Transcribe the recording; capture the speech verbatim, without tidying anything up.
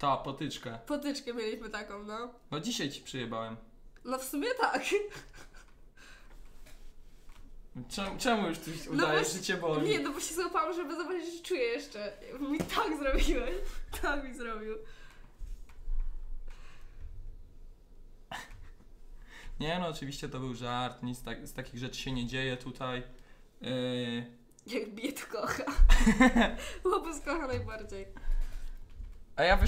Ta, potyczkę. Potyczkę mieliśmy taką, no. No dzisiaj ci przyjebałem. No w sumie tak. Czemu, czemu już ty No udajesz, bo- że cię boli? Nie, no bo się złapałam, żeby zobaczyć, czy czuję jeszcze. Mi tak zrobiłeś. Tak mi zrobił. Nie no, oczywiście to był żart, nic tak, z takich rzeczy się nie dzieje tutaj. Yy... Jak bije to kocha. Chłopiec kocha najbardziej. A ja